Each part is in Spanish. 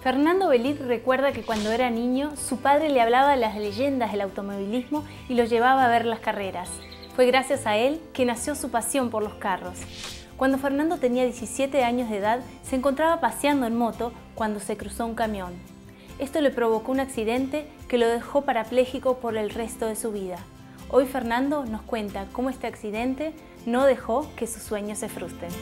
Fernando Belit recuerda que cuando era niño, su padre le hablaba de las leyendas del automovilismo y lo llevaba a ver las carreras. Fue gracias a él que nació su pasión por los carros. Cuando Fernando tenía 17 años de edad, se encontraba paseando en moto cuando se cruzó un camión. Esto le provocó un accidente que lo dejó parapléjico por el resto de su vida. Hoy Fernando nos cuenta cómo este accidente no dejó que sus sueños se frustren.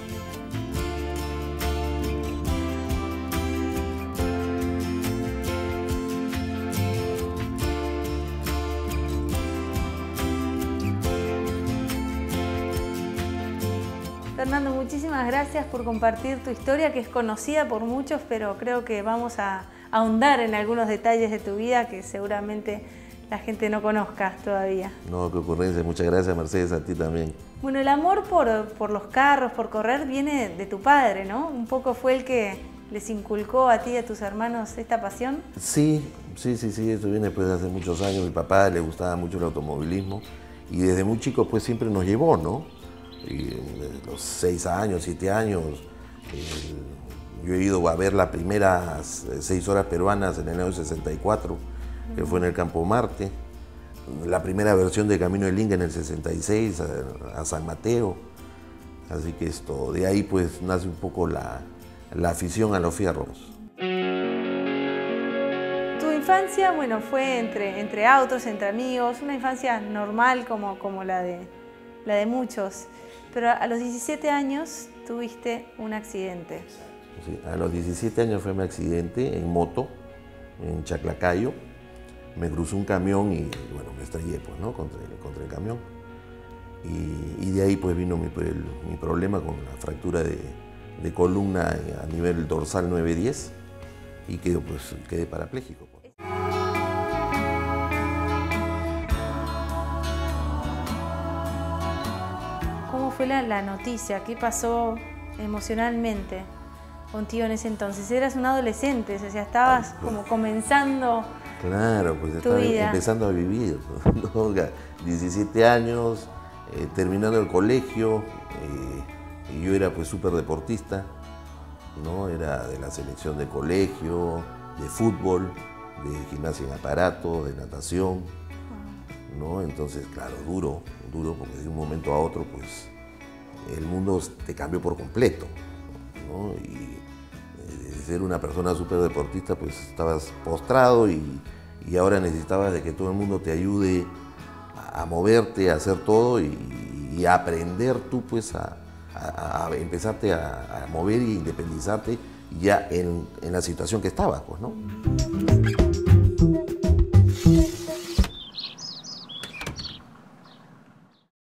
Fernando, muchísimas gracias por compartir tu historia, que es conocida por muchos, pero creo que vamos a ahondar en algunos detalles de tu vida que seguramente la gente no conozca todavía. No, qué ocurrencia. Muchas gracias, Mercedes, a ti también. Bueno, el amor por los carros, por correr, viene de tu padre, ¿no? Un poco fue el que les inculcó a ti y a tus hermanos esta pasión. Sí, eso viene después de hace muchos años. Mi papá le gustaba mucho el automovilismo y desde muy chico pues siempre nos llevó, ¿no? Y desde los 6 años, 7 años, yo he ido a ver las primeras 6 horas peruanas en el año 64, que fue en el Campo Marte, la primera versión de Camino del Inca en el 66 a San Mateo, así que de ahí pues nace un poco la afición a los fierros. Tu infancia, bueno, fue entre autos, entre amigos, una infancia normal como la de muchos. Pero a los 17 años tuviste un accidente. Sí, a los 17 años fue mi accidente en moto, en Chaclacayo. Me cruzó un camión y bueno, me estrellé pues, ¿no? contra el camión. Y de ahí pues vino mi problema con la fractura de columna a nivel dorsal 9-10 y quedé parapléjico. ¿Cómo fue la noticia? ¿Qué pasó emocionalmente contigo en ese entonces? Eras un adolescente, o sea, estabas como comenzando. Claro, pues estaba empezando a vivir, ¿no? 17 años, terminando el colegio, y yo era pues súper deportista, ¿no? Era de la selección de colegio, de fútbol, de gimnasia en aparato, de natación, ¿no? Entonces, claro, duro, porque de un momento a otro, pues, el mundo te cambió por completo, ¿no? Y de ser una persona súper deportista, pues, estabas postrado y ahora necesitabas de que todo el mundo te ayude a moverte, a hacer todo y a aprender tú, pues, a empezarte a mover e independizarte ya en la situación que estabas, pues, ¿no?